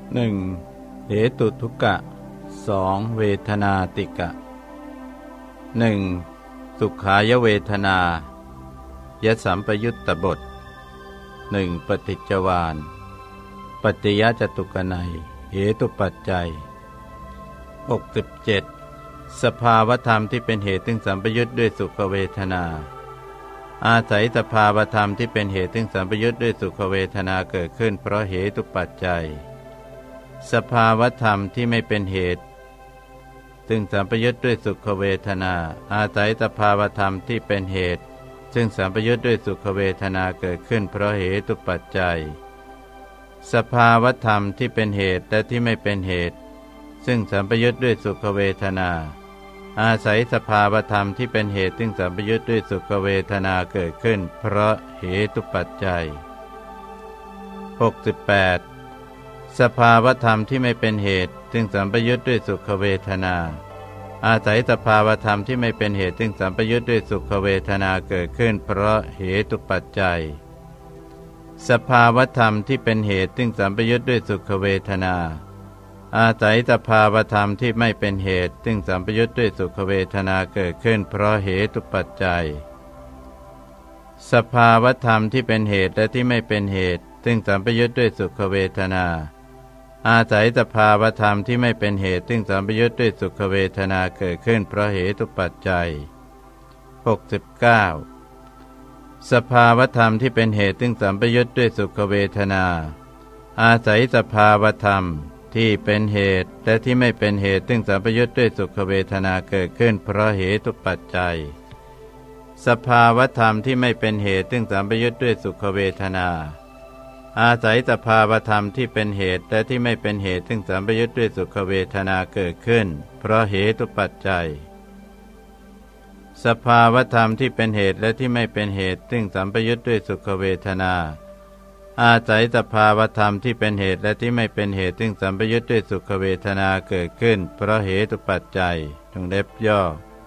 1. เหตุทุกกะ 2. เวทนาติกะ 1. สุขายเวทนายสัมปยุตตบท 1. ปฏิจจวาลปัจจยจตุกนัยเหตุปัจจัย 67. สภาวธรรมที่เป็นเหตุถึงสัมปยุตด้วยสุขเวทนาอาศัยสภาวธรรมที่เป็นเหตุถึงสัมปยุตด้วยสุขเวทนาเกิดขึ้นเพราะเหตุปัจจัยสภาวธรรมที่ไม่เป็นเหตุซึ่งสัมปยุตด้วยสุขเวทนาอาศัยสภาวธรรมที่เป็นเหตุซึ่งสัมปยุตด้วยสุขเวทนาเกิดขึ้นเพราะเหตุปัจจัยสภาวธรรมที่เป็นเหตุและที่ไม่เป็นเหตุซึ่งสัมปยุตด้วยสุขเวทนาอาศัยสภาวธรรมที่เป็นเหตุซึ่งสัมปยุตด้วยสุขเวทนาเกิดขึ้นเพราะเหตุปัจจัย 68. สภาวธรรมที่ไม่เป็นเหตุซึ่งสัมปยุตด้วยสุขเวทนาอาศัยสภาวธรรมที่ไม่เป็นเหตุซึ่งสัมปยุตด้วยสุขเวทนาเกิดขึ้นเพราะเหตุปัจจัยสภาวธรรมที่เป็นเหตุซึ่งสัมปยุตด้วยสุขเวทนาอาศัยสภาวธรรมที่ไม่เป็นเหตุซึ่งสัมปยุตด้วยสุขเวทนาเกิดขึ้นเพราะเหตุปัจจัยสภาวธรรมที่เป็นเหตุและที่ไม่เป็นเหตุซึ่งสัมปยุตด้วยสุขเวทนาอาศัยสภาวธรรมที่ไม่เป็นเหตุซึ่งสัมปยุตด้วยสุขเวทนาเกิดขึ้นเพราะเหตุปัจจัย 69. สภาวธรรมที่เป็นเหตุซึ่งสัมปยุตด้วยสุขเวทนาอาศัยสภาวธรรมที่เป็นเหตุและที่ไม่เป็นเหตุซึ่งสัมปยุตด้วยสุขเวทนาเกิดขึ้นเพราะเหตุปัจจัยสภาวธรรมที่ไม่เป็นเหตุซึ่งสัมปยุตด้วยสุขเวทนาอาศัยสภาวธรรมที่เป็นเหตุและที่ไม่เป็นเหตุซึ่งสัมปยุตด้วยสุขเวทนาเกิดขึ้นเพราะเหตุปัจจัยสภาวธรรมที่เป็นเหตุและที่ไม่เป็นเหตุซึ่งสัมปยุตด้วยสุขเวทนาอาศัยสภาวธรรมที่เป็นเหตุและที่ไม่เป็นเหตุซึ่งสัมปยุตด้วยสุขเวทนาเกิดขึ้นเพราะเหตุปัจจัยวงเล็บย่อ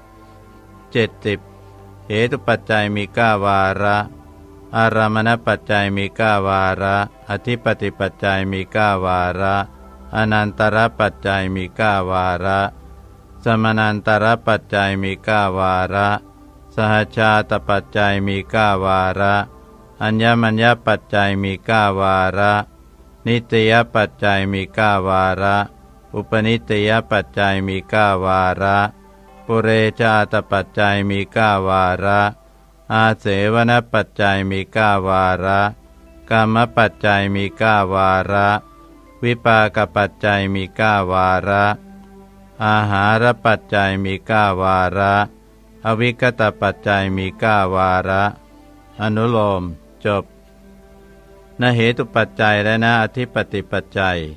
70. เหตุปัจจัยมี9วาระอารามณปัจจัยมี9วาระอธิปติปัจจัยมี9วาระอนันตรปัจจัยมี9วาระสมนันตรปัจจัยมี9วาระสหชาตปัจจัยมี9วาระอัญญมัญญปัจจัยมี9วาระนิตยปัจจัยมี9วาระอุปนิตยปัจจัยมี9วาระปุเรชาตปัจจัยมี9วาระอาเสวนปัจจัยมี9วาระกามปัจจัยมี9วาระวิปากปัจจัยมี9วาระอาหารปัจจัยมี9วาระอวิคตปัจจัยมี9วาระอนุโลมจบนเหตุปัจจัยและนอธิปติปัจจัย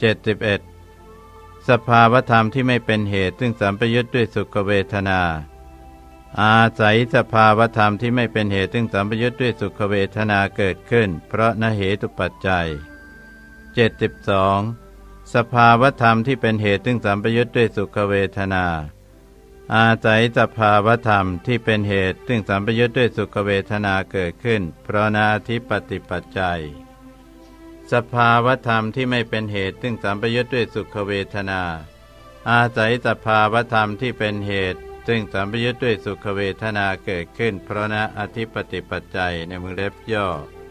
71. สภาวธรรมที่ไม่เป็นเหตุซึ่งสัมปยุตด้วยสุขเวทนาอาศัยสภาวธรรมที่ไม่เป็นเหตุซึ่งสัมปยุตด้วยสุขเวทนาเกิดขึ้นเพราะนเหตุปัจจัย 72. สภาวธรรมที่เป็นเหตุซึ่งสัมปยุตด้วยสุขเวทนาอาศัยสภาวธรรมที่เป็นเหตุซึ่งสัมปยุตด้วยสุขเวทนาเกิดขึ้นเพราะอธิปติปัจจัยสภาวธรรมที่ไม่เป็นเหตุซึ่งสัมปยุตด้วยสุขเวทนาอาศัยสภาวธรรมที่เป็นเหตุซึ่งสัมปยุตด้วยสุขเวทนาเกิดขึ้นเพราะอธิปติปัจจัยในวงเล็บย่อ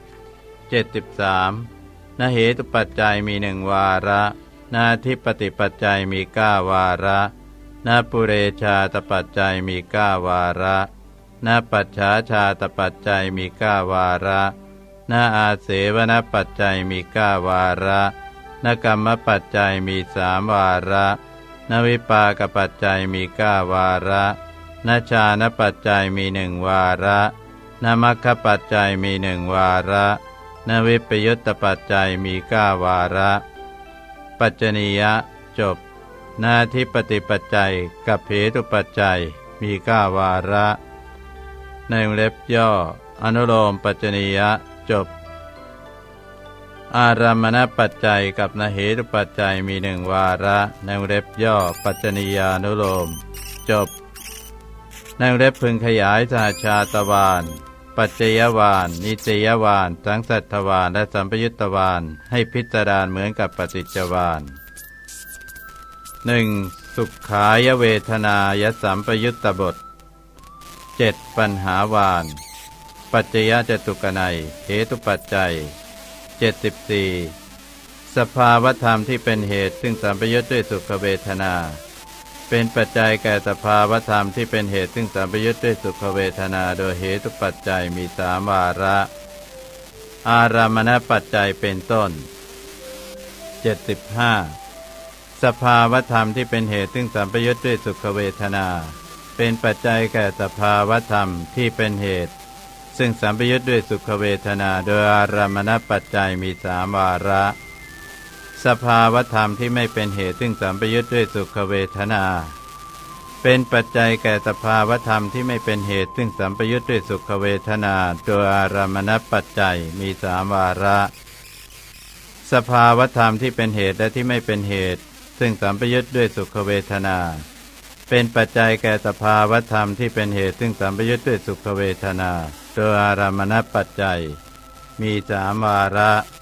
73. นเหตุปัจจัยมี1วาระนอธิปติปัจจัยมี9วาระนปุเรชาตปัจจัยมี9วาระนปัจฉาชาตปัจจัยมี9วาระนอาเสวนปัจจัยมี9วาระนกรรมปัจจัยมี3วาระนวิปากปัจจัยมี9วาระนชานปัจจัยมี1วาระนมัคคปัจจัยมี1วาระนวิปยุตตปัจจัยมี9วาระปัจจนียะจบนาทิปติปัจจัยกับเหตุปัจจัยมี9วาระในวงเล็บย่ออนุโลมปัจจนียะจบอารามณปัจจัยกับนเหตุปัจจัยมี1วาระในวงเล็บย่อปัจจนียานุโลมจบในวงเล็บพึงขยายสหชาตวาลปัจจยวาลนิจยวาลสังสัทธวาลและสัมปยุตตวาลให้พิจารณาเหมือนกับปฏิจจวาล 1. สุขายเวทนายสัมปยุตตบท 7. ปัญหาวาลปัจจยจตุกนัยเหตุปัจจัย 74. สภาวธรรมที่เป็นเหตุซึ่งสัมปยุตด้วยสุขเวทนาเป็นปัจจัยแก่สภาวธรรมที่เป็นเหตุซึ่งสัมปยุตด้วยสุขเวทนาโดยเหตุปัจจัยมีสามวาระอารามณปัจจัยเป็นต้น 75. สภาวธรรมที่เป็นเหตุซึ่งสัมปยุตด้วยสุขเวทนาเป็นปัจจัยแก่สภาวธรรมที่เป็นเหตุซึ่งสัมปยุตด้วยสุขเวทนาโดยอารามณปัจจัยมีสามวาระสภาวธรรมที่ไม่เป็นเหตุซึ่งสัมปยุตด้วยสุขเวทนาเป็นปัจจัยแก่สภาวธรรมที่ไม่เป็นเหตุซึ่งสัมปยุตด้วยสุขเวทนาโดยอารามณปัจจัยมีสามวาระสภาวธรรมที่เป็นเหตุและที่ไม่เป็นเหตุซึ่งสัมปยุตด้วยสุขเวทนาเป็นปัจจัยแก่สภาวธรรมที่เป็นเหตุซึ่งสัมปยุตด้วยสุขเวทนาโดยอารามณปัจจัยมีสามวาระ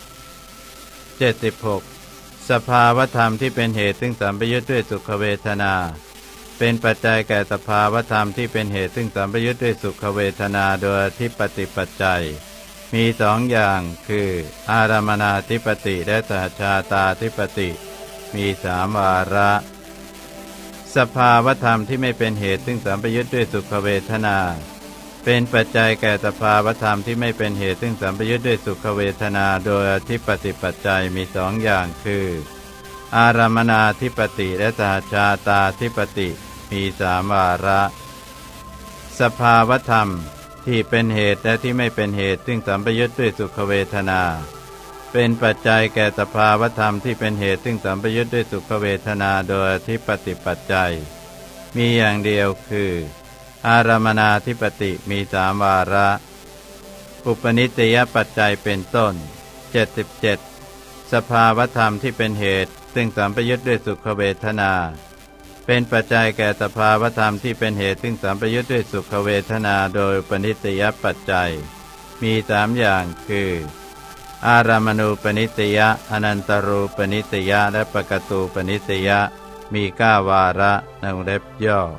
76. สภาวธรรมที่เป็นเหตุซึ่งสัมปยุตด้วยสุขเวทนาเป็นปัจจัยแก่สภาวธรรมที่เป็นเหตุซึ่งสัมปยุตด้วยสุขเวทนาโดยอธิปติปัจจัยมีสองอย่างคืออารามณาธิปติและสหชาตาธิปติมีสามวาระสภาวธรรมที่ไม่เป็นเหตุซึ่งสัมปยุตด้วยสุขเวทนาเป็นปัจจัยแก่สภาวธรรมที่ไม่เป็นเหตุซึ่งสัมปยุตด้วยสุขเวทนาโดยอธิปติปัจจัยมีสองอย่างคืออารามณาธิปติและสหชาตาธิปติมีสามวาระสภาวธรรมที่เป็นเหตุและที่ไม่เป็นเหตุซึ่งสัมปยุตด้วยสุขเวทนาเป็นปัจจัยแก่สภาวธรรมที่เป็นเหตุซึ่งสัมปยุตด้วยสุขเวทนาโดยอธิปติปัจจัยมีอย่างเดียวคืออารามณาธิปติมีสามวาระอุปนิสติยปัจจัยเป็นต้น 77. สภาวธรรมที่เป็นเหตุซึ่งสัมปยุตด้วยสุขเวทนาเป็นปัจจัยแก่สภาวธรรมที่เป็นเหตุซึ่งสัมปยุตด้วยสุขเวทนาโดยอุปนิสติยปัจจัยมีสามอย่างคืออารามณูปนิสติยะอนันตรูปนิสติยะและปกตูปนิสติยะมี9วาระในวงเล็บย่อ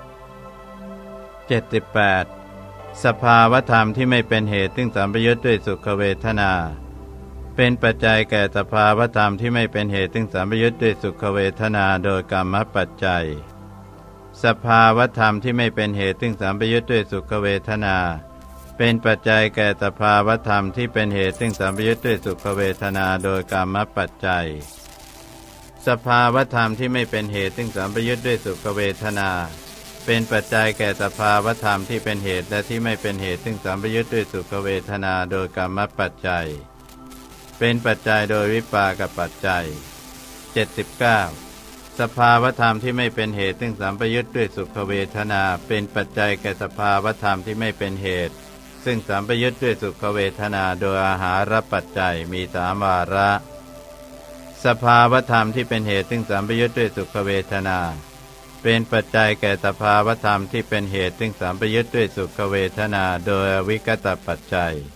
78. สภาวธรรมที่ไม่เป็นเหตุซึ่งสัมปยุตด้วยสุขเวทนาเป็นปัจจัยแก่สภาวธรรมที่ไม่เป็นเหตุซึ่งสัมปยุตด้วยสุขเวทนาโดยกรรมปัจจัยสภาวธรรมที่ไม่เป็นเหตุซึ่งสัมปยุตด้วยสุขเวทนาเป็นปัจจัยแก่สภาวธรรมที่เป็นเหตุซึ่งสัมปยุตด้วยสุขเวทนาโดยกรรมปัจจัยสภาวธรรมที่ไม่เป็นเหตุซึ่งสัมปยุตด้วยสุขเวทนาเป็นปัจจัยแก่สภาวธรรมที่เป็นเหตุและที่ไม่เป็นเหตุซึ่งสัมปยุตด้วยสุขเวทนาโดยกรรมปัจจัยเป็นปัจจัยโดยวิปากปัจจัย 79. สภาวธรรมที่ไม่เป็นเหตุซึ่งสัมปยุตด้วยสุขเวทนาเป็นปัจจัยแก่สภาวธรรมที่ไม่เป็นเหตุซึ่งสัมปยุตด้วยสุขเวทนาโดยอาหารปัจจัยมีสามวาระสภาวธรรมที่เป็นเหตุซึ่งสัมปยุตด้วยสุขเวทนาเป็นปัจจัยแก่สภาวธรรมที่เป็นเหตุซึ่งสัมปยุตด้วยสุขเวทนาโดยอวิคตปัจจัย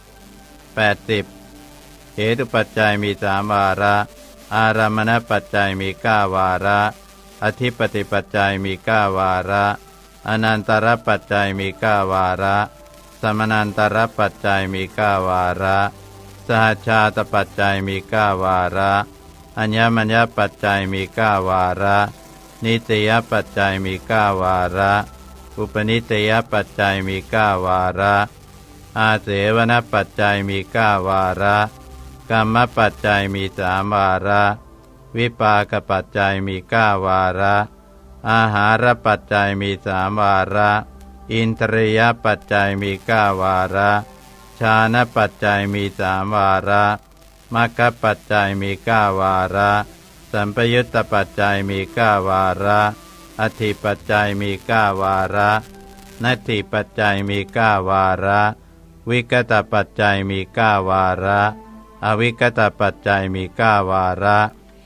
80. เหตุปัจจัยมีสามวาระอารามณปัจจัยมี9วาระอธิปติปัจจัยมี9วาระอนันตรปัจจัยมี9วาระสมนันตรปัจจัยมี9วาระสหชาตปัจจัยมี9วาระอัญญมัญญปัจจัยมี9วาระนิตยปัจจัยมี9วาระอุปนิตยปัจจัยมี9วาระอาเสวนปัจจัยมี9วาระกรรมปัจจัยมี3วาระวิปากปัจจัยมี9วาระอาหารปัจจัยมี3วาระอินทรียปัจจัยมี9วาระฌานปัจจัยมี3วาระมรรคปัจจัยมี9วาระสัมปยุตตปัจจัยมี9วาระอธิปัจจัยมี9วาระนัตถิปัจจัยมี9วาระวิกตปัจจัยมี9วาระอวิกตปัจจัยมี9วาระ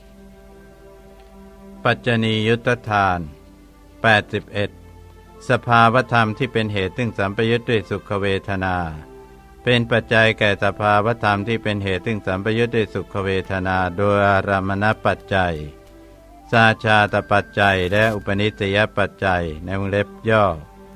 ปัจจนียุตตทาน 81 สภาวธรรมที่เป็นเหตุซึ่งสัมปยุตด้วยสุขเวทนาเป็นปัจจัยแก่สภาวธรรมที่เป็นเหตุซึ่งสัมปยุทธ์ด้วยสุขเวทนาโดยอารามณปัจจัยสาชาตปัจจัยและอุปนิสัยปัจจัยในวงเล็บย่อ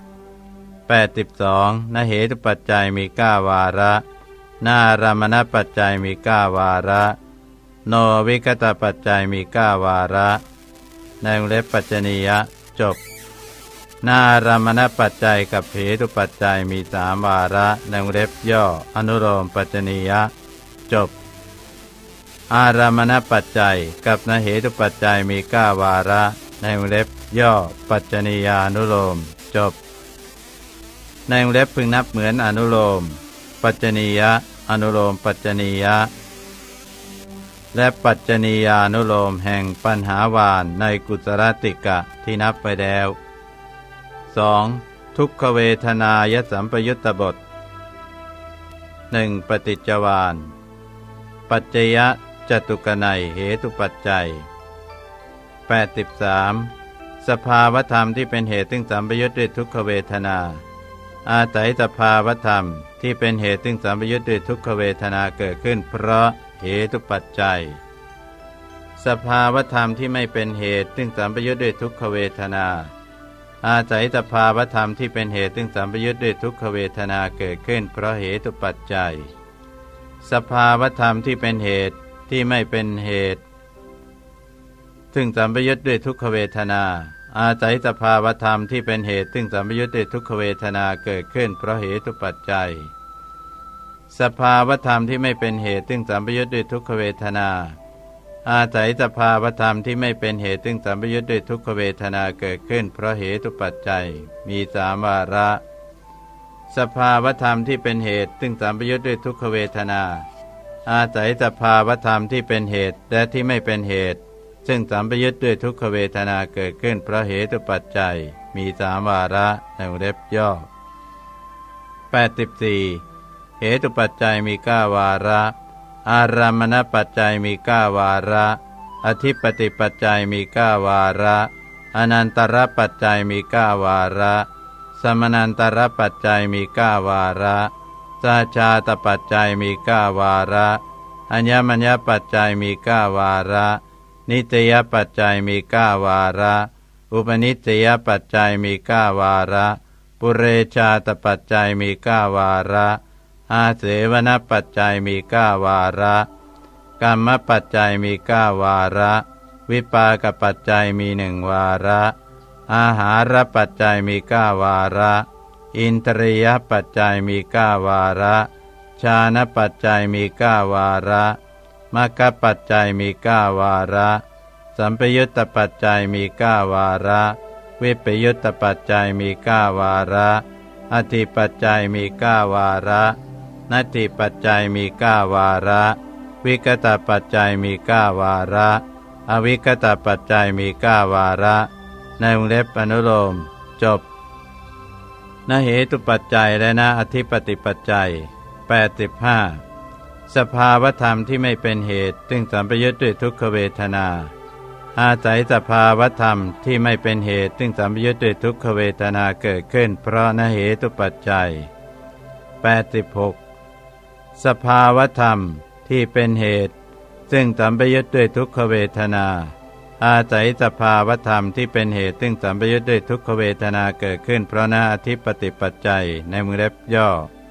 82นเหตุปัจจัยมี9วาระนารามณปัจจัยมี9วาระโนวิคตปัจจัยมี9วาระในวงเล็บปัจจนียะจบนารามณปัจจัยกับเหตุปัจจัยมี3วาระในวงเล็บย่ออนุโลมปัจจนียะจบอารามณปัจจัยกับนเหตุปัจจัยมี9วาระในวงเล็บย่อปัจจนียานุโลมจบในวงเล็บพึงนับเหมือนอนุโลมปัจจนียะอนุโลมปัจจนียะและปัจจนียานุโลมแห่งปัญหาวานในกุศลติกะที่นับไปแล้ว 2. ทุกขเวทนายสัมปยุตตบท 1. ปฏิจจวาลปัจจยจตุกนัยเหตุปัจจัย 83. สภาวธรรมที่เป็นเหตุซึ่งสัมปยุตด้วยทุกขเวทนาอาศัยสภาวธรรมที่เป็นเหตุซึ่งสัมปยุตด้วยทุกขเวทนาเกิดขึ้นเพราะเหตุปัจจัยสภาวธรรมที่ไม่เป็นเหตุซึ่งสัมปยุตด้วยทุกขเวทนาอาศัยสภาวธรรมที่เป็นเหตุซึ่งสัมปยุตด้วยทุกขเวทนาเกิดขึ้นเพราะเหตุปัจจัยสภาวธรรมที่เป็นเหตุที่ไม่เป็นเหตุซึ่งสัมปยุตด้วยทุกขเวทนาอาศัยสภาวธรรมที่เป็นเหตุซึ่งสัมปยุตด้วยทุกขเวทนาเกิดขึ้นเพราะเหตุปัจจัยสภาวธรรมที่ไม่เป็นเหตุซึ่งสัมปยุตด้วยทุกขเวทนาอาศัยสภาวธรรมที่ไม่เป็นเหตุซึ่งสัมปยุตด้วยทุกขเวทนาเกิดขึ้นเพราะเหตุปัจจัยมี3วาระสภาวธรรมที่เป็นเหตุซึ่งสัมปยุตด้วยทุกขเวทนาอาศัยสภาวธรรมที่เป็นเหตุและที่ไม่เป็นเหตุซึ่งสัมปยุตด้วยทุกขเวทนาเกิดขึ้นเพราะเหตุปัจจัยมี3วาระในวงเล็บย่อ84เหตุปัจจัยมี9วาระอารามณปัจจัยมี9วาระอธิปติปัจจัยมี9วาระอนันตรปัจจัยมี9วาระสมนันตรปัจจัยมี9วาระสาชาตปัจจัยมี9วาระอัญญมัญญปัจจัยมี9วาระนิตยปัจจัยมี9วาระอุปนิสยปัจจัยมี9วาระปุเรชาตปัจจัยมี9วาระอาเสวนปัจจัยมี9วาระกรรมปัจจัยมี9วาระวิปากปัจจัยมี1วาระอาหารปัจจัยมี9วาระอินทรียปัจจัยมี9วาระฌานปัจจัยมี9วาระมรรคปัจจัยมี9วาระสัมปยุตตปัจจัยมี9วาระวิปยุตตปัจจัยมี9วาระอธิปัจจัยมี9วาระนัตถิปัจจัยมี9วาระวิคตปัจจัยมี9วาระอวิคตปัจจัยมี9วาระในวงเล็บอนุโลมจบนเหตุปัจจัยและนอธิปติปัจจัย85สภาวธรรมที่ไม่เป็นเหตุซึ่งสัมปยุตด้วยทุกขเวทนาอาศัยสภาวธรรมที่ไม่เป็นเหตุซึ่งสัมปยุตด้วยทุกขเวทนาเกิดขึ้นเพราะนเหตุปัจจัย86สภาวธรรมที่เป็นเหตุซึ่งสัมปยุตด้วยทุกขเวทนาอาศัยสภาวธรรมที่เป็นเหตุซึ่งสัมปยุตด้วยทุกขเวทนาเกิดขึ้นเพราะนอธิปติปัจจัยในวงเล็บย่อ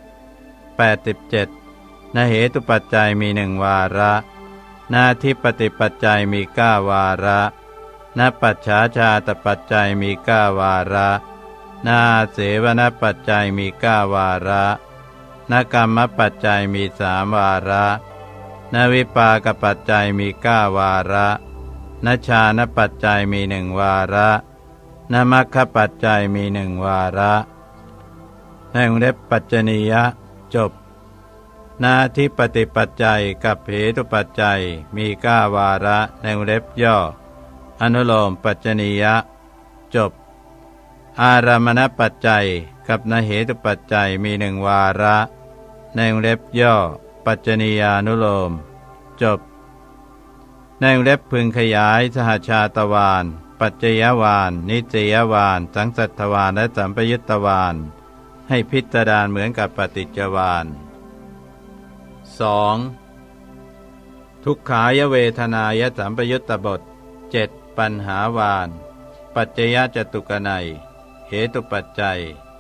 87นเหตุปัจจัยมี1วาระนาทิปติปัจจัยมี9วาระนปัจฉาชาตปัจจัยมี9วาระนาเสวนปัจจัยมี9วาระนกรรมปัจจัยมี3วาระนวิปากปัจจัยมี9วาระนฌานปัจจัยมี1วาระนมัคคปัจจัยมี1วาระในวงเล็บปัจจนียะจบนาทิปติปัจจัยกับเหตุปัจจัยมี9วาระในวงเล็บย่ออนุโลมปัจจนียะจบอารามณปัจจัยกับนเหตุปัจจัยมี1วาระในวงเล็บย่อปัจจนียานุโลมจบในวงเล็บพึงขยายสหชาตวาลปัจจยวาลนิจยวาลสังสัทธวาลและสัมปยุตตวาลให้พิจารณาเหมือนกับปฏิจจวาล 2. ทุกขายเวทนายสัมปยุตตบท 7. ปัญหาวาลปัจจยจตุกนัยเหตุปัจจัย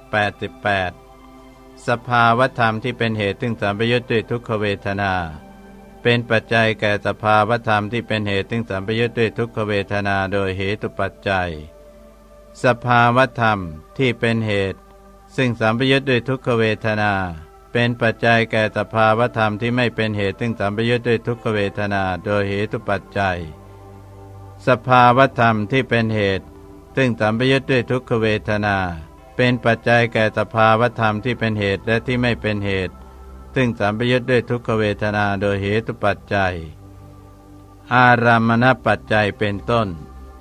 88สภาวธรรมที่เป็นเหตุซึ่งสัมปยุตด้วยทุกขเวทนาเป็นปัจจัยแก่สภาวธรรมที่เป็นเหตุซึ่งสัมปยุตด้วยทุกขเวทนาโดยเหตุปัจจัยสภาวธรรมที่เป็นเหตุซึ่งสัมปยุตด้วยทุกขเวทนาเป็นปัจจัยแก่สภาวธรรมที่ไม่เป็นเหตุซึ่งสัมปยุตด้วยทุกขเวทนาโดยเหตุปัจจัยสภาวธรรมที่เป็นเหตุซึ่งสัมปยุตด้วยทุกขเวทนาเป็นปัจจัยแก่สภาวธรรมที่เป็นเหตุและที่ไม่เป็นเหตุซึ่งสัมปยุตด้วยทุกขเวทนาโดยเหตุปัจจัยอารามณปัจจัยเป็นต้น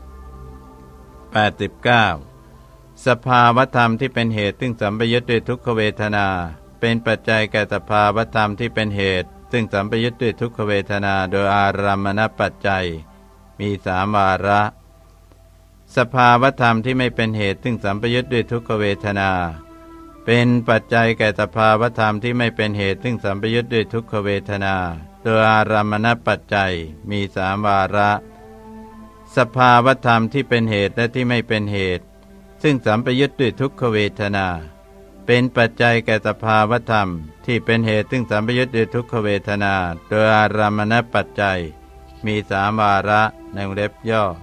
89สภาวธรรมที่เป็นเหตุซึ่งสัมปยุตด้วยทุกขเวทนาเป็นปัจจัยแก่สภาวธรรมที่เป็นเหตุซึ่งสัมปยุตด้วยทุกขเวทนาโดยอารามณปัจจัยมีสามวาระสภาวธรรมที่ไม่เป็นเหตุซึ่งสัมปยุตด้วยทุกขเวทนาเป็นปัจจัยแก่สภาวธรรมที่ไม่เป็นเหตุซึ่งสัมปยุตด้วยทุกขเวทนาโดยอารามณปัจจัยมีสามวาระสภาวธรรมที่เป็นเหตุและที่ไม่เป็นเหตุซึ่งสัมปยุตด้วยทุกขเวทนาเป็นปัจจัยแก่สภาวธรรมที่เป็นเหตุซึ่งสัมปยุตด้วยทุกขเวทนาโดยอารามณปัจจัยมีสามวาระในวงเล็บย่อ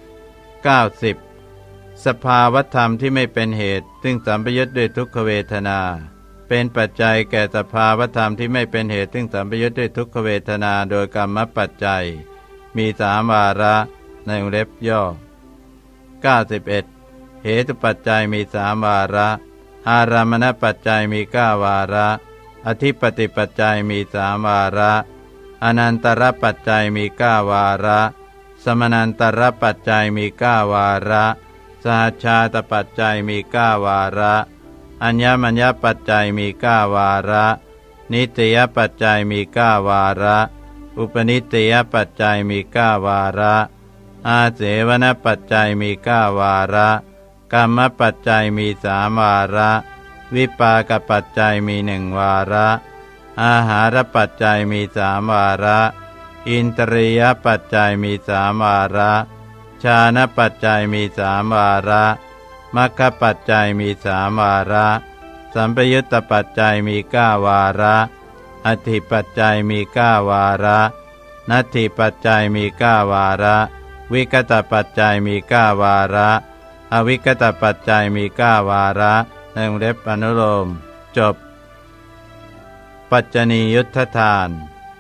90สภาวธรรมที่ไม่เป็นเหตุซึ่งสัมปยุตด้วยทุกขเวทนาเป็นปัจจัยแก่สภาวธรรมที่ไม่เป็นเหตุซึ่งสัมปยุตด้วยทุกขเวทนาโดยกรรมปัจจัยมีสามวาระในวงเล็บย่อ91เหตุปัจจัยมีสามวาระอารามณปัจจัยมี9วาระอธิปติปัจจัยมีสามวาระอนันตรปัจจัยมี9วาระสมนันตรปัจจัยมี9วาระสหชาตปัจจัยมี9วาระอัญญมัญญปัจจัยมี9วาระนิตยปัจจัยมี9วาระอุปนิตยปัจจัยมี9วาระอาเสวนปัจจัยมี9วาระกรรมปัจจัยมี3วาระวิปากปัจจัยมี1วาระอาหารปัจจัยมี3วาระอินทรียปัจจัยมี3วาระฌานปัจจัยมี3วาระมรรคปัจจัยมี3วาระสัมปยุตตปัจจัยมี9วาระอธิปัจจัยมี9วาระนัตถิปัจจัยมี9วาระวิคตปัจจัยมี9วาระอวิคตปัจจัยมี9วาระในวงเล็บอนุโลมจบปัจจนียุทธทาน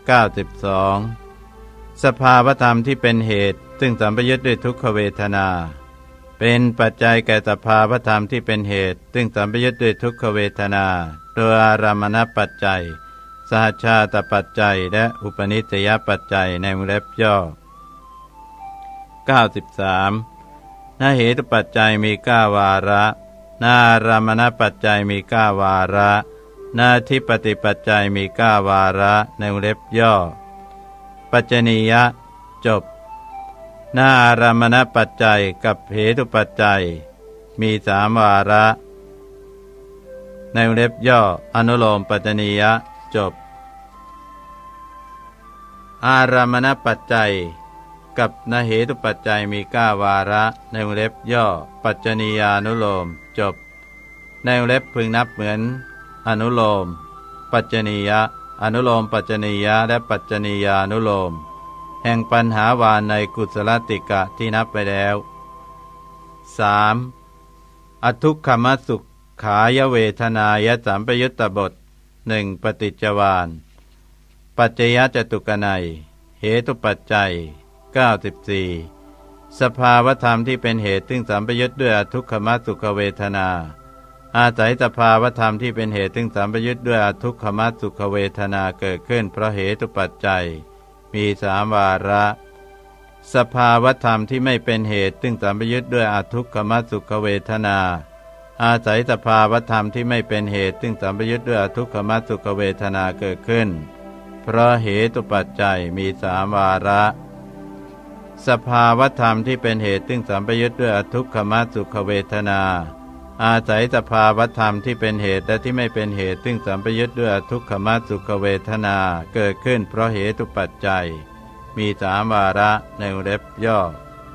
92สภาวธรรมที่เป็นเหตุซึ่งสัมปยุตด้วยทุกขเวทนาเป็นปัจจัยแก่สภาวธรรมที่เป็นเหตุซึ่งสัมปยุตด้วยทุกขเวทนาโดยอารามณปัจจัยสหชาตปัจจัยและอุปนิสยปัจจัยในวงเล็บย่อ93นาเหตุปัจจัยมี9วาระนาอารามณปัจจัยมี9วาระนาทิปติปัจจัยมี9วาระในวงเล็บย่อปัจจนียะจบนาอารามณปัจจัยกับเหตุปัจจัยมี3วาระในวงเล็บย่ออนุโลมปัจจนียะจบอารามณปัจจัยกับนาเหตุปัจจัยมี9วาระในวงเล็บย่อปัจจนียานุโลมจบในวงเล็บพึงนับเหมือนอนุโลมปัจจนียะอนุโลมปัจจนียะและปัจจนียานุโลมแห่งปัญหาวานในกุศลติกะที่นับไปแล้ว 3. อทุกขมสุขขายเวทนายสัมปยุตตบท 1. ปฏิจจวาลปัจจยจตุกนัยเหตุปัจจัย94สภาวธรรมที่เป็นเหตุซึ่งสัมปยุตด้วยอทุกขมสุขเวทนาอาศัยสภาวธรรมที่เป็นเหตุซึ่งสัมปยุตด้วยอทุกขมสุขเวทนาเกิดขึ้นเพราะเหตุปัจจัยมี3วาระสภาวธรรมที่ไม่เป็นเหตุซึ่งสัมปยุตด้วยอทุกขมสุขเวทนาอาศัยสภาวธรรมที่ไม่เป็นเหตุซึ่งสัมปยุตด้วยอทุกขมสุขเวทนาเกิดขึ้นเพราะเหตุปัจจัยมี3วาระสภาวธรรมที่เป็นเหตุซึ่งสัมปยุตด้วยอทุกขมสุขเวทนาอาศัยสภาวธรรมที่เป็นเหตุและที่ไม่เป็นเหตุซึ่งสัมปยุทธ์ด้วยอทุกขมสุขเวทนาเกิดขึ้นเพราะเหตุปัจจัยมีสามวาระในวงเล็บย่อ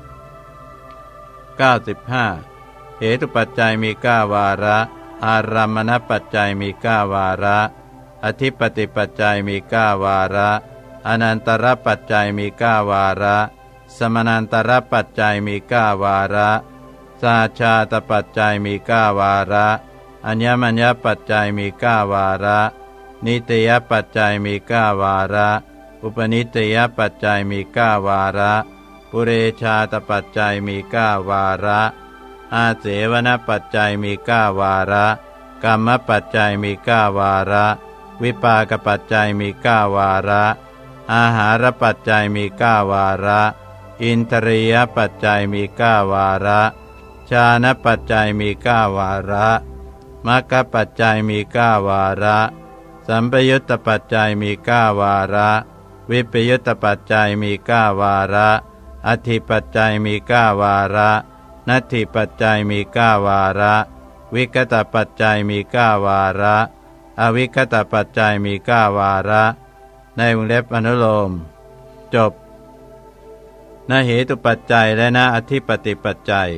95เหตุปัจจัยมี9วาระอารามณปัจจัยมี9วาระอธิปติปัจจัยมี9วาระอนันตรปัจจัยมี9วาระสมนันตรปัจจัยมี9วาระสาชาตปัจจัยมี9วาระอัญญมัญญปัจจัยมี9วาระนิตยปัจจัยมี9วาระอุปนิตยปัจจัยมี9วาระปุเรชาตปัจจัยมี9วาระอาเสวนปัจจัยมี9วาระกรรมปัจจัยมี9วาระวิปากปัจจัยมี9วาระอาหารปัจจัยมี9วาระอินทรียปัจจัยมี9วาระฌานปัจจัยมี9วาระมรรคปัจจัยมี9วาระสัมปยุตตปัจจัยมี9วาระวิปยุตตปัจจัยมี9วาระอธิปัจจัยมี9วาระนัตถิปัจจัยมี9วาระวิคตปัจจัยมี9วาระอวิคตปัจจัยมี9วาระในวงเล็บอนุโลมจบณเหตุปัจจัยและณอธิปติปัจจัย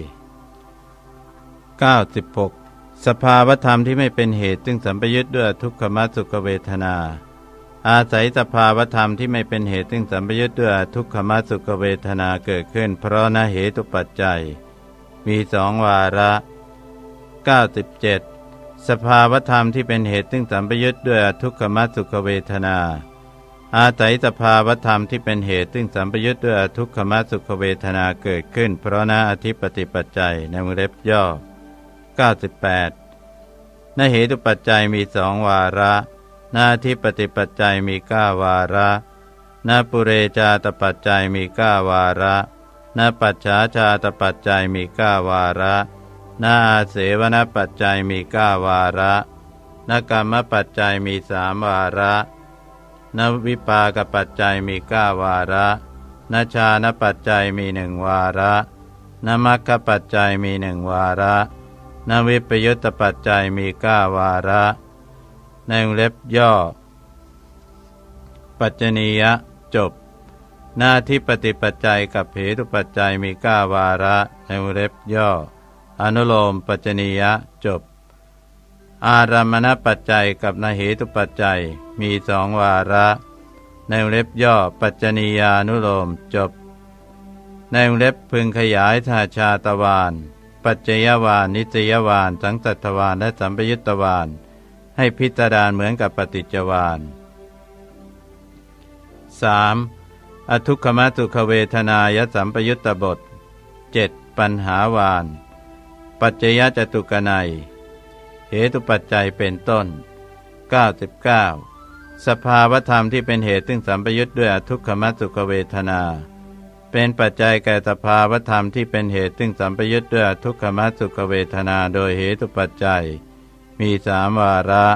96สภาวธรรมที่ไม่เป็นเหตุซึ่งสัมปยุทธ์ด้วยทุกขมสุขเวทนาอาศัยสภาวธรรมที่ไม่เป็นเหตุซึ่งสัมปยุทธ์ด้วยทุกขมสุขเวทนาเกิดขึ้นเพราะณเหตุปัจจัยมีสองวาระ97สภาวธรรมที่เป็นเหตุซึ่งสัมปยุทธ์ด้วยทุกขมสุขเวทนาอาศัยสภาวธรรมที่เป็นเหตุซึ่งสัมปยุทธ์ด้วยทุกขมสุขเวทนาเกิดขึ้นเพราะณอธิปติปัจจัยในวงเล็บย่อ98ณเหตุปัจจัยมีสองวาระณอธิปติปัจจัยมี9วาระณปุเรชาตปัจจัยมี9วาระณปัจฉาชาตปัจจัยมี9วาระณอาเสวนปัจจัยมี9วาระณกรรมปัจจัยมี3วาระณวิปากปัจจัยมี9วาระณฌานปัจจัยมี1วาระณมรรคปัจจัยมี1วาระณวิปยุตตปัจจัยมี9วาระในวงเล็บย่อปัจจนียจบหน้าที่ปฏิปัจจัยกับเหตุปัจจัยมี9วาระในวงเล็บย่ออนุโลมปัจจนียจบอารามณปัจจัยกับนเหตุปัจจัยมี2วาระในวงเล็บย่อปัจจนียานุโลมจบในวงเล็บพึงขยายธาชาตวานปัจจยวานนิสยวานสังสัทธวานและสัมปยุตตวานให้พิจารณาเหมือนกับปฏิจจวาล 3. อทุกขมสุขเวทนายสัมปยุตตบท 7. ปัญหาวานปัจจยจตุกนัยเหตุปัจจัยเป็นต้น99สภาวธรรมที่เป็นเหตุซึ่งสัมปยุตด้วยอทุกขมสุขเวทนาเป็นปัจจัยแก่สภาวธรรมที่เป็นเหตุซึ่งสัมปยุตด้วยอทุกขมสุขเวทนาโดยเหตุปัจจัยมี3วาระ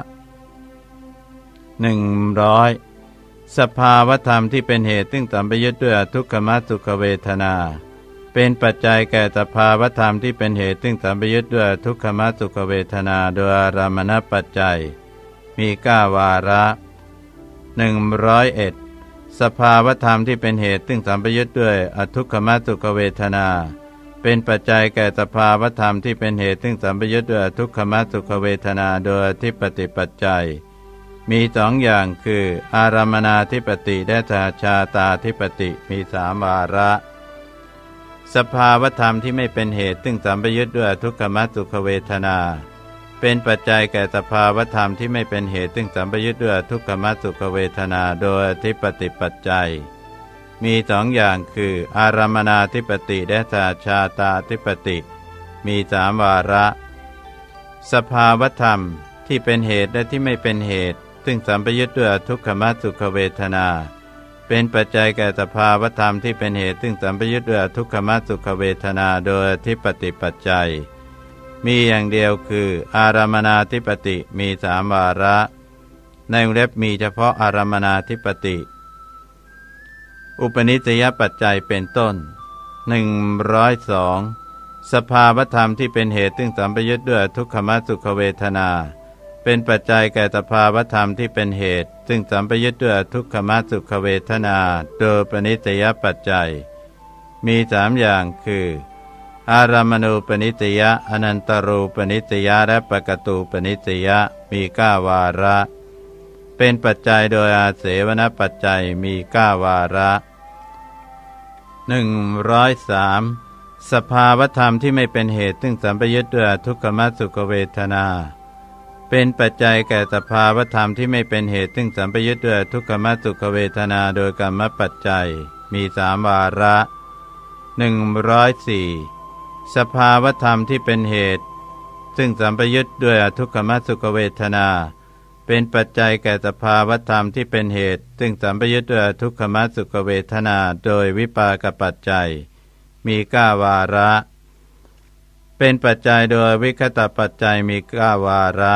100สภาวธรรมที่เป็นเหตุซึ่งสัมปยุตด้วยอทุกขมสุขเวทนาเป็นปัจจัยแก่สภาวธรรมที่เป็นเหตุซึ่งสัมปยุตด้วยอทุกขมสุขเวทนาโดยอารามณปัจจัยมี9วาระ101สภาวธรรมที่เป็นเหตุซึ่งสัมปยุตด้วยอทุกขมสุขเวทนาเป็นปัจจัยแก่สภาวธรรมที่เป็นเหตุซึ่งสัมปยุตด้วยอทุกขมสุขเวทนาโดยอธิปติปัจจัยมี2อย่างคืออารามณาธิปติและสหชาตาธิปติมี3วาระสภาวธรรมที่ไม่เป็นเหตุซึ่งสัมปยุตด้วยอทุกขมสุขเวทนาเป็นปัจจัยแก่สภาวธรรมที่ไม่เป็นเหตุซึ่งสัมปยุตด้วยอทุกขมสุขเวทนาโดยอธิปติปัจจัยมี2อย่างคืออารามณาธิปติและสหชาตาธิปติมี3วาระสภาวธรรมที่เป็นเหตุและที่ไม่เป็นเหตุซึ่งสัมปยุตด้วยอทุกขมสุขเวทนาเป็นปัจจัยแก่สภาวธรรมที่เป็นเหตุซึ่งสัมปยุตด้วยอทุกขมสุขเวทนาโดยอธิปติปัจจัยมีอย่างเดียวคืออารามณาธิปติมี3วาระในวงเล็บมีเฉพาะอารามณาธิปติอุปนิสัยปัจจัยเป็นต้น102 สภาวธรรมที่เป็นเหตุซึ่งสัมปยุทธ์ด้วยทุกขมสุขเวทนาเป็นปัจจัยแก่สภาวธรรมที่เป็นเหตุซึ่งสัมปยุทธ์ด้วยทุกขมสุขเวทนาโดยปณิสยปัจจัยมีสามอย่างคืออารามณูปนิสยอนันตรูปนิสยและปกตูปนิสยมี9วาระเป็นปัจจัยโดยอาเสวนปัจจัยมี9วาระ103สภาวธรรมที่ไม่เป็นเหตุซึ่งสัมปยุทธ์ด้วยทุกขมสุขเวทนาเป็นปัจจัยแก่สภาวธรรมที่ไม่เป็นเหตุซึ่งสัมปยุทธ์ด้วยทุกขมสุขเวทนาโดยกรรมปัจจัยมี3วาระ104สภาวธรรมที่เป็นเหตุซึ่งสัมปยุทธ์ด้วยทุกขมสุขเวทนาเป็นปัจจัยแก่สภาวธรรมที่เป็นเหตุซึ่งสัมปยุทธ์ด้วยทุกขมสุขเวทนาโดยวิปากปัจจัยมี9วาระเป็นปัจจัยโดยวิคตปัจจัยมี9วาระ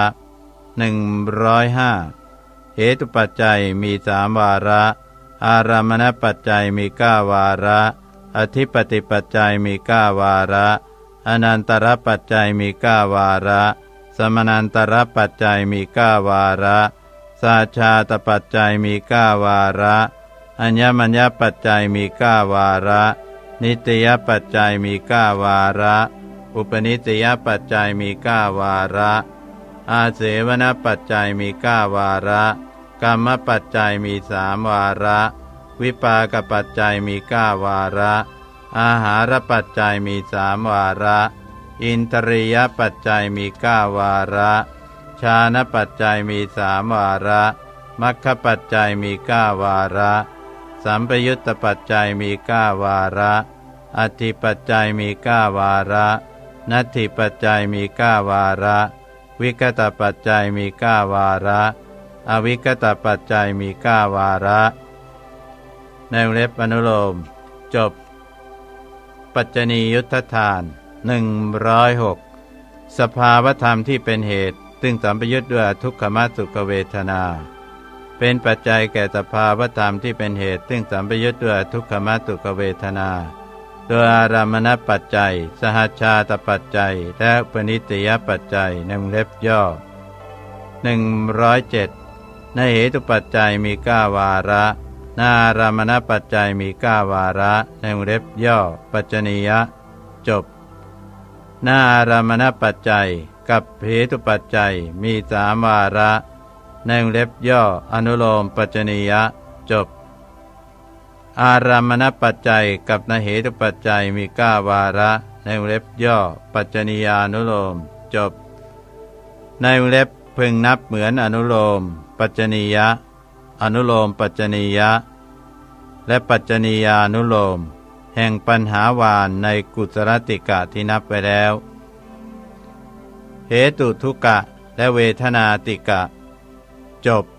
105เหตุปัจจัยมี3วาระอารามณปัจจัยมี9วาระอธิปติปัจจัยมี9วาระอนันตรปัจจัยมี9วาระสมนันตรปัจจัยมี9วาระสาชาตปัจจัยมี9วาระอัญญมัญญปัจจัยมี9วาระนิตยปัจจัยมี9วาระอุปนิสยปัจจัยมี9วาระอาเสวนปัจจัยมี9วาระกรรมปัจจัยมี3วาระวิปากปัจจัยมี9วาระอาหารปัจจัยมี3วาระอินทรียปัจจัยมี9วาระฌานปัจจัยมี3วาระมัคคปัจจัยมี9วาระสัมปยุตตปัจจัยมี9วาระอธิปัจจัยมี9วาระนัตถิปัจจัยมี9วาระวิคตปัจจัยมี9วาระอวิคตปัจจัยมี9วาระในวงเล็บอนุโลมจบปัจจนียุทธทาน106สภาวธรรมที่เป็นเหตุซึ่งสัมปยุทธ์ด้วยทุกขมสุขเวทนาเป็นปัจจัยแก่สภาวธรรมที่เป็นเหตุซึ่งสัมปยุทธ์ด้วยทุกขมสุขเวทนาโดยอารามณปัจจัยสหชาตปัจจัยและปณิสยปัจจัยในวงเล็บย่อ107ในเหตุปัจจัยมี9วาระนาอารามณปัจจัยมี9วาระในวงเล็บย่อปัจจนียจบนาอารามณปัจจัยกับเหตุปัจจัยมี3วาระในวงเล็บย่ออนุโลมปัจจนียจบอารามณปัจจัยกับนเหตุปัจจัยมี9วาระในวงเล็บย่อปัจจนียานุโลมจบในวงเล็บพึงนับเหมือนอนุโลมปัจจนียอนุโลมปัจจนียและปัจจนียานุโลมแห่งปัญหาวานในกุศลติกะที่นับไปแล้วเหตุทุกกะและเวทนาติกะจบ